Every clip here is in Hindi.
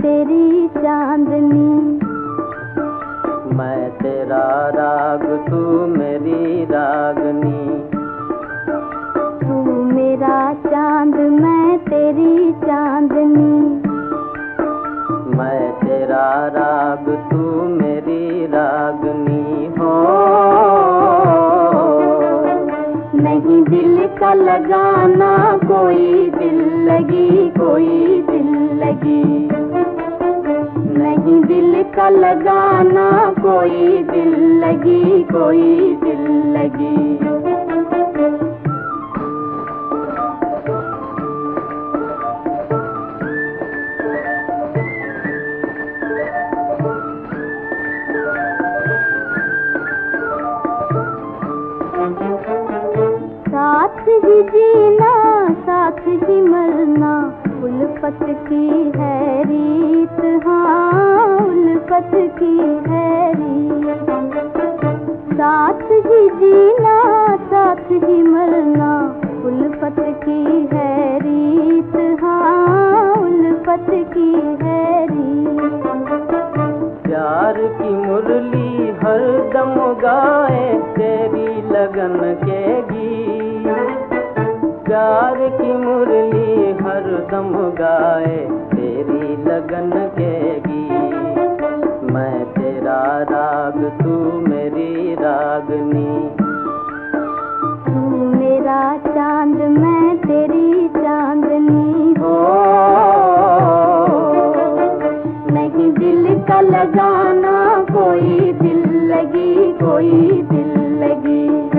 तेरी चांदनी। मैं तेरा राग तू मेरी रागनी। तू मेरा चांद मैं तेरी चांदनी। मैं तेरा राग तू मेरी रागनी हो। नहीं दिल का लगाना कोई दिल लगी, कोई दिल लगी। नहीं दिल का लगाना कोई दिल लगी, कोई दिल लगी। साथ ही जीना साथ ही मरना उल्फत की है रीत, हाँ उल्फत की है रीत। साथ ही जीना साथ ही मरना उल्फत की है रीत, हाँ उल्फत की है रीत। प्यार की मुरली हर दम गाए तेरी लगन के गीत। प्यार की मुरली हर दम गाए तेरी लगन के गीत। मैं तेरा राग तू मेरी रागनी। तू मेरा चांद मैं तेरी चांदनी हो। नहीं दिल का लगाना कोई दिल लगी, कोई दिल लगी।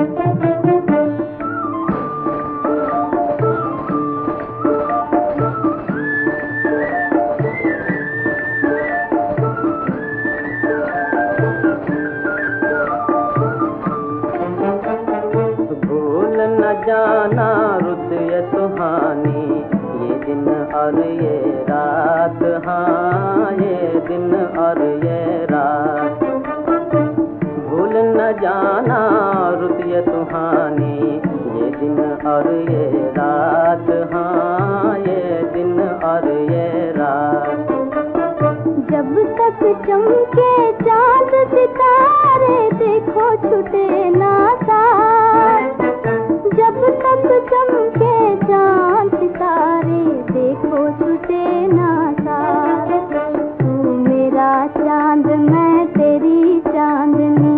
भूल न जाना रुत ये सुहानी, ये दिन और ये रात, हाँ ये दिन और ये रात। भूल न जाना रुत ये सुहानी, ये दिन और ये रात, हाँ ये दिन और ये रात। जब तक चमके चांद सितारे देखो छूटे ना साथ। जब तक चमके चांद सितारे देखो छूटे ना साथ। तू मेरा चांद मैं तेरी चांदनी।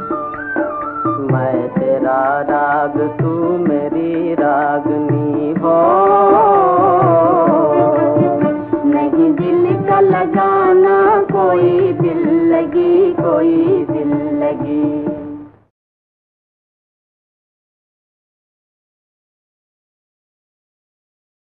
मैं तेरा राग तू मेरी रागनी हो। नहीं दिल का लगाना कोई दिल लगी, कोई दिल लगी।